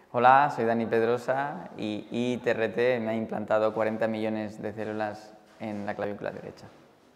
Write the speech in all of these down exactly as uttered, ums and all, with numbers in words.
Hola, soy Dani Pedrosa y I T R T me ha implantado cuarenta millones de células en la clavícula derecha.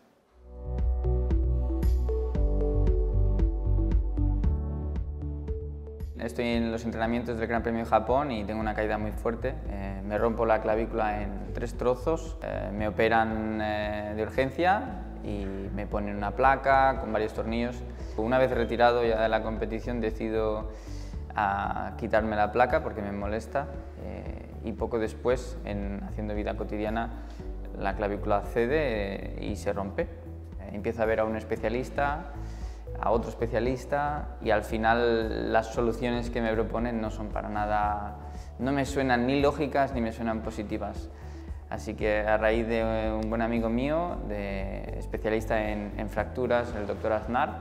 Estoy en los entrenamientos del Gran Premio de Japón y tengo una caída muy fuerte. Eh, me rompo la clavícula en tres trozos, eh, me operan eh, de urgencia y me ponen una placa con varios tornillos. Una vez retirado ya de la competición decido a quitarme la placa porque me molesta eh, y poco después, en, haciendo vida cotidiana, la clavícula cede eh, y se rompe. Eh, empiezo a ver a un especialista, a otro especialista y al final las soluciones que me proponen no son para nada, no me suenan ni lógicas ni me suenan positivas. Así que a raíz de un buen amigo mío, de especialista en, en fracturas, el doctor Aznar,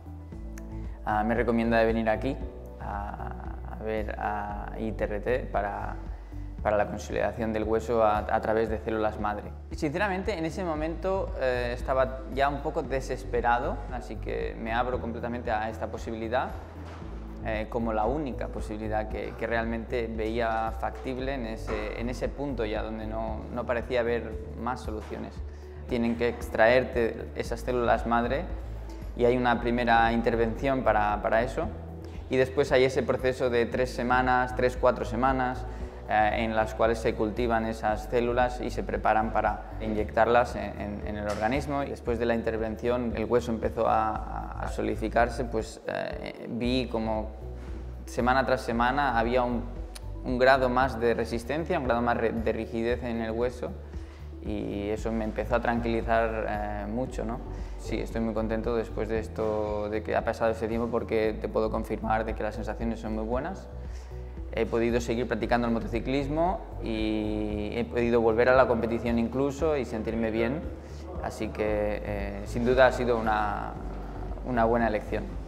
uh, me recomienda de venir aquí a, a ver a I T R T para, para la consolidación del hueso a, a través de células madre. Sinceramente, en ese momento eh, estaba ya un poco desesperado, así que me abro completamente a esta posibilidad eh, como la única posibilidad que, que realmente veía factible en ese, en ese punto ya donde no, no parecía haber más soluciones. Tienen que extraerte esas células madre y hay una primera intervención para, para eso y después hay ese proceso de tres semanas, tres, cuatro semanas, Eh, en las cuales se cultivan esas células y se preparan para inyectarlas en, en, en el organismo. Y después de la intervención el hueso empezó a, a solidificarse, pues eh, vi como semana tras semana había un, un grado más de resistencia, un grado más de rigidez en el hueso y eso me empezó a tranquilizar eh, mucho, ¿no? Sí, estoy muy contento después de esto, de que ha pasado ese tiempo, porque te puedo confirmar de que las sensaciones son muy buenas. He podido seguir practicando el motociclismo y he podido volver a la competición incluso y sentirme bien, así que eh, sin duda ha sido una, una buena elección.